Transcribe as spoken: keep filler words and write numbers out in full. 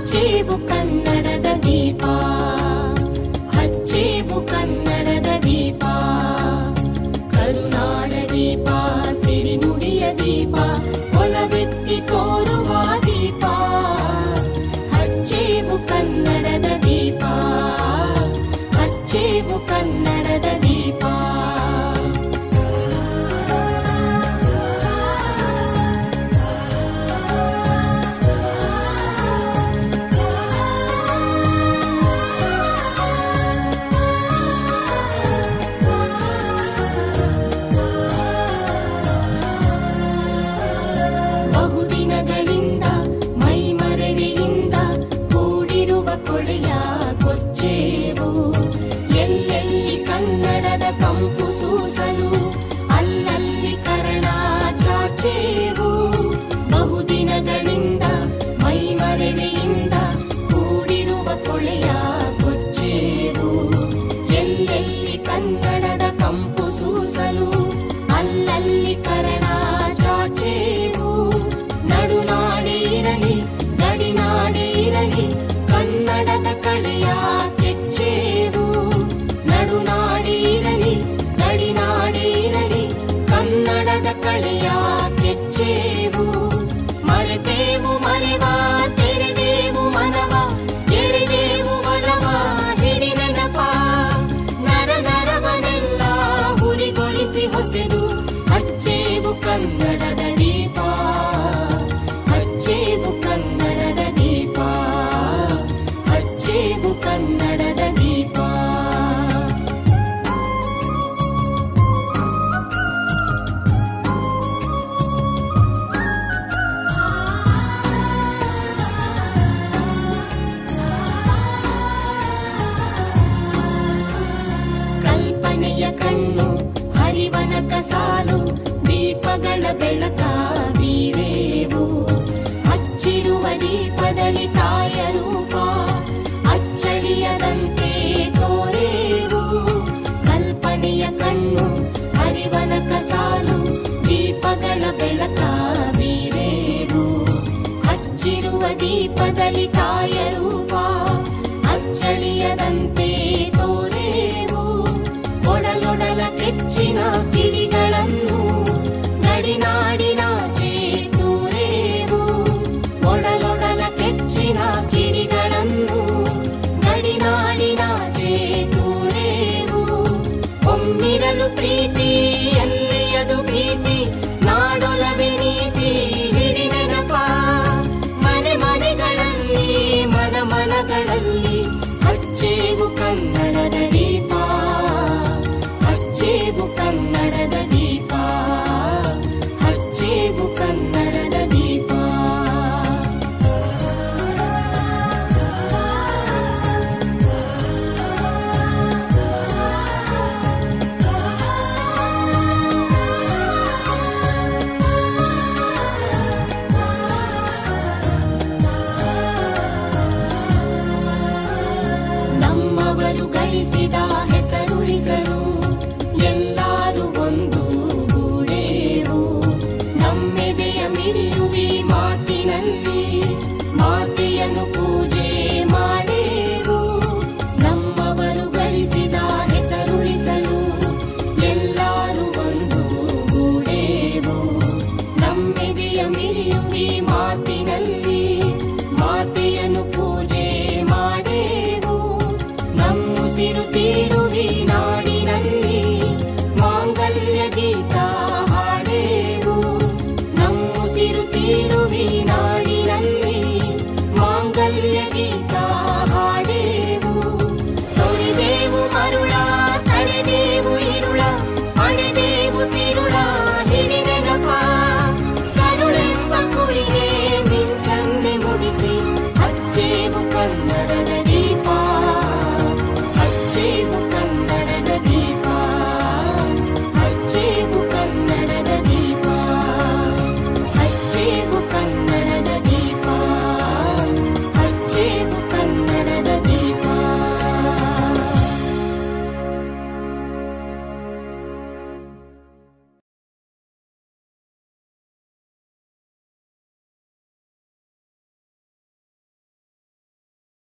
ಹಚ್ಚೇವು ಕನ್ನಡದ ದೀಪ, ಹಚ್ಚೇವು ಕನ್ನಡದ ದೀಪ, ಕರುನಾಡ ದೀಪ, ಸಿರಿನುಡಿಯ ದೀಪ, ಒಲವೆತ್ತಿ ತೋರುವ ದೀಪ. ಹಚ್ಚೇವು ಕನ್ನಡದ ದೀಪ, ಹಚ್ಚೇವು ಕನ್ನಡದ ದೀಪ. ಬಹುದಿನಗಳಿಂದ ಮೈಮರೆಯಿಂದ ಕೂಡಿರುವ ಕೊಳೆಯ ಕೊಚ್ಚೇವು, ಎಲ್ಲೆಲ್ಲಿ ಕನ್ನಡದ ಕಂಪು ಸೂಸಲು ಅಲ್ಲಲ್ಲಿ ಕರಣ ಚಾಚೇವು. ಬಹುದಿನಗಳಿಂದ ಮೈಮರೆಯಿಂದ ಕೂಡಿರುವ ಕೊಳೆಯ ಕೊಚ್ಚೇವು, ಎಲ್ಲೆಲ್ಲಿ ಕನ್ನಡದ ಕಂಪು ಸೂಸಲು ಅಲ್ಲಲ್ಲಿ ಕರಣ ಚಾಚೇವು. ನಡುನಾಡೇ ಇರಲಿ ಗಡಿನಾಡೇ ಇರಲಿ ಕನ್ನಡದ ಕಳೆಯ ಕೆಚ್ಚೇವು. ನಡುನಾಡೇ ಇರಲಿ ಗಡಿನಾಡೇ ಇರಲಿ ಕನ್ನಡದ ಕಳೆಯ ಕೆಚ್ಚೇವು. ಮರೆತೇವು ಮರೆವ ತೆರೆದೇವು ಮನವ, ಎರೆದೇವು ಒಲವ ಹಿಡಿ ನೆನಪ. ನರ ನರವನೆಲ್ಲ ಹುರಿಗೊಳಿಸಿ ಹೊಸೆದು ಹಚ್ಚೇವು ಕನ್ನಡದ ದೀಪ, ಹಚ್ಚೇವು ಕನ್ನಡದ ದೀಪ, ಹಚ್ಚೇವು ಕನ್ನಡದ ದೀಪ. ಕಲ್ಪನೆಯ ಕಣ್ಣು ಹರಿವನ ಕಸಾಲು, ದೀಪಗಳ ಬೆಳಕ ಬೀರೇವು. ಹಚ್ಚಿರುವ ದೀಪದಲ್ಲಿ ತಾಯ ರೂಪ ಅಚ್ಚಳಿಯದಂತೆ ತೋರೇವು. ಕಲ್ಪನೆಯ ಕಣ್ಣು ಹರಿವನ ಕಸಾಲು, ದೀಪಗಳ ಬೆಳಕ ಬೀರೇವು. ಹಚ್ಚಿರುವ ದೀಪದಲ್ಲಿ ತಾಯ ರೂಪ